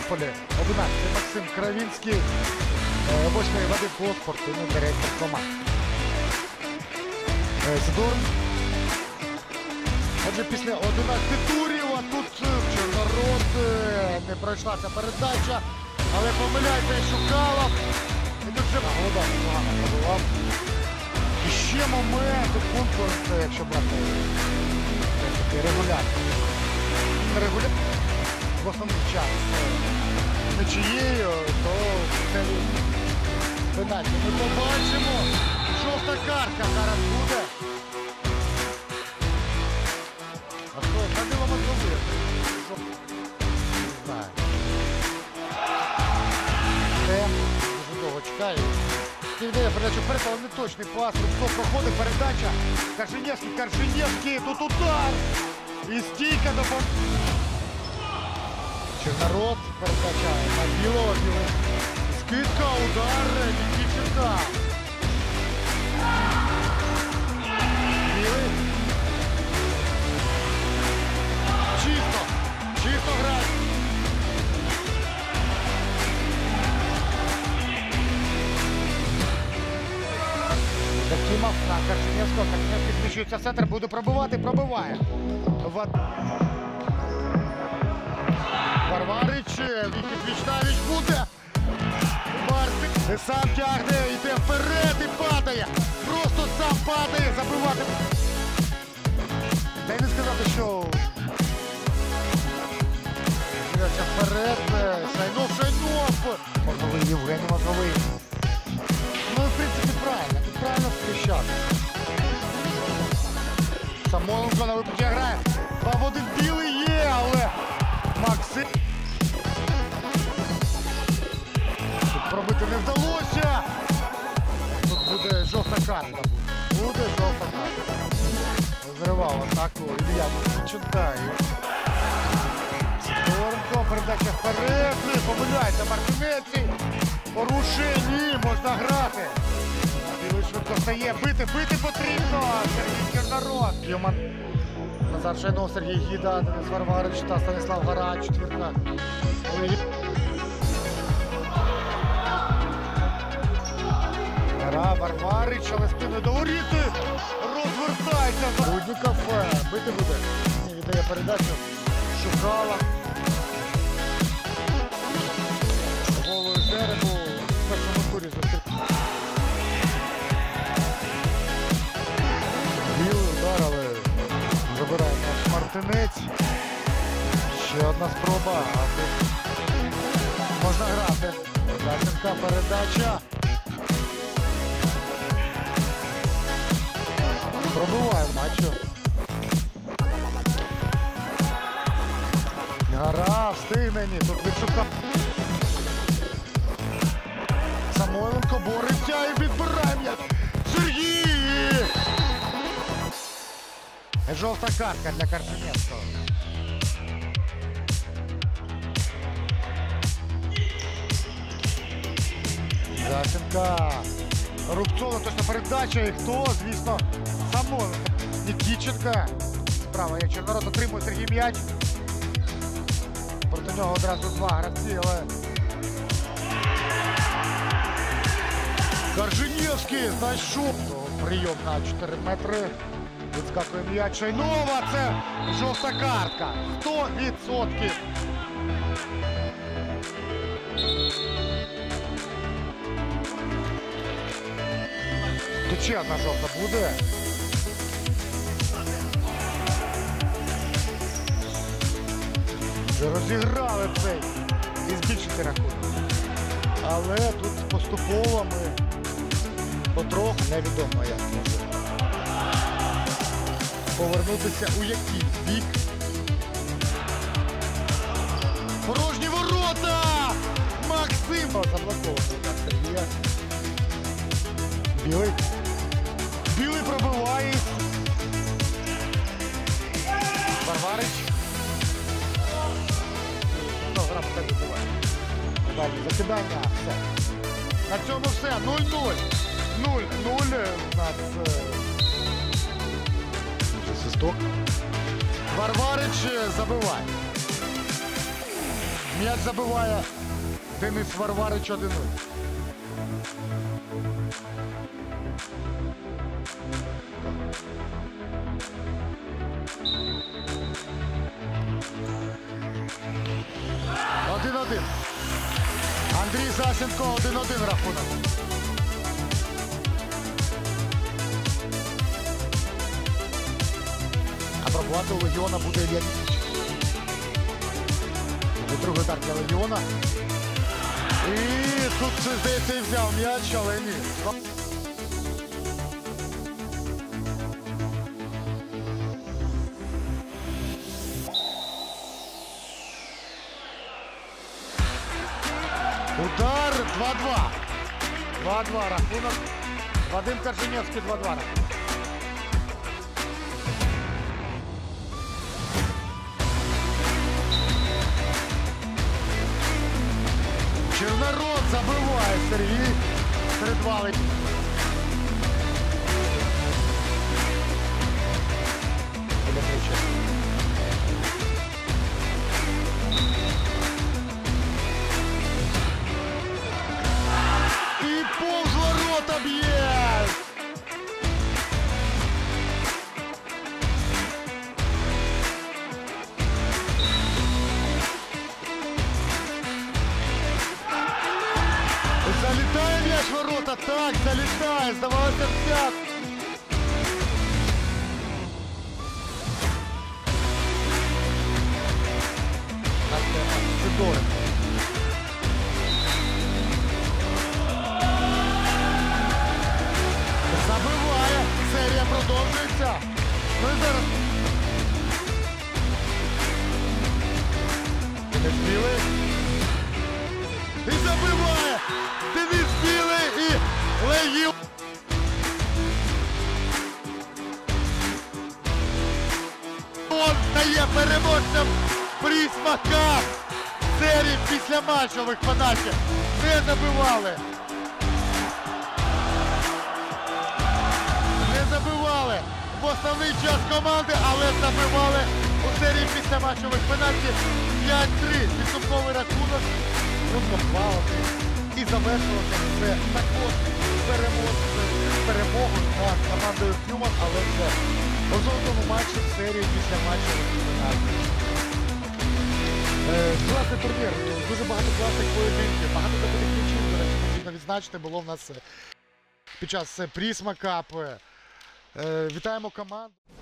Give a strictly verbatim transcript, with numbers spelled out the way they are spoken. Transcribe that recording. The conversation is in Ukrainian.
Тернополі. одинадцятий Максим Кравінський. восьмий Вадим Клок, спортивний директор команди. Задорн. Отже, після одинадцяти турів, а тут Чорнород не пройшла ця передача, але помиляється Шукалов. І тут вже Голода погано пробував. І ще момент у пункту, якщо брати регулярно. Регулярно в основний час нічиєю, то це пенальті. Ми побачимо. Жовта картка зараз буде. А що, Данило Матвоєв? Не знаю. Це дуже довго чекає. Віддає передачу вперед, але не точний пас. Рубцов проходить, передача. Корженєвський, Корженєвський, тут удар. І стійка до пом... Чорнород передача на Білого. Білий. Скидка, удар Нікітченка. Білий. Чисто. Чисто грає. Такимов на Корженєвського. Корженєвський зміщується в центр, буде пробивати, пробиває. Вад... Варварич, Вікіт Вічнавіч буде. Мартин сам тягне, йде вперед і падає. Просто сам падає, забивати. Та й не сказати, що... Дивляться вперед. Шайнов, Шайнов. Мозговий, Євгеній Мозговий. Ну, в принципі, правильно. Тут правильно стріщати. Самойленко на випуті грає. Два в один Білий є, але Максим. Тут пробити не вдалося. Тут буде жовта картка. Буде жовта картка. Зривав атаку Ілля Нікітченка. Сидоренко, передача вперед. Помиляється Мартинець. Порушення, можна грати. Білий швидко стає. Бити, бити потрібно. Сергій Чорнород. Йоман. Назар Шайнов, Сергій Гіда, Денис Варварич та Станіслав Гара. Четвірка. Гара, Варварич, але спиною до воріти. Розвертається. Рудніков бити буде. Не віддає передачу. Шукала. Голою Жеребу в першому турі зустрів. Білий удар, але забирає наш Мартинець. Ще одна спроба, а тут можна грати. Даченка, передача. Пробиває в матчу. Гара, встигне, ні, тут відшукав. Самойленко бореться і відбирає м'яч. Сергій! Жовта картка для Корженєвського. Заченка. Рубцова точно передача. І хто? Звісно, Самойленко. Нікітченка. Справа є Чорнород, отримує Сергій м'яч. Проти нього одразу два гравці, але... Корженєвський знайшов. Прийом на чотири метри. Відскакує м'яч Шайнова. Це жовта картка. сто відсотків. Тут ще одна жовта буде. Вже розіграли цей і збільшити рахунок. Але тут поступово ми потроху невідомо як може повернутися у який бік. Порожні ворота! Максим! Заблокований так Сергія. Білий. Білий пробиває. Варварич. Ну, гра поки вибиває. Далі закидання. Все. На цьому все. нуль нуль. нуль нуль. У нас свисток. Варварич забиває. М'яч забиває Денис Варварич один нуль. один-один. Андрій Засенко, один-один рахунок. А пробувати у Легіона буде Ілля Нікітич. Другий удар для Легіона. І тут, здається, і взяв м'яч, але ні. Удар два-два. два-два рахунок. Вадим Корженевський два-два рахунок. Чернород забиває Сергій. Передвалить. І повз ворота б'є. Залітає м'яч в ворота, так, залітає, здавалося вся. Сидоренко. Забиває, серія продовжується. Ну і зараз. Денис Білий. І забиває! Денис Білий і Легіон. Он стає переможцем Прісма Кап серії після матчових подачок. Не забивали. Не забивали в основний час команди, але забивали у серії після матчових пенальтів. п'ять-три. Підсумковий рахунок. Два-один. І завершилося все також перемогою над командою Фюман, але це у золотому матчі в серії після матчових пенальтів. Класний турнір, дуже багато класних поєдинків, багато таких м'ячів, до речі, потрібно відзначити, було в нас під час Прісма Кап. Вітаємо команду.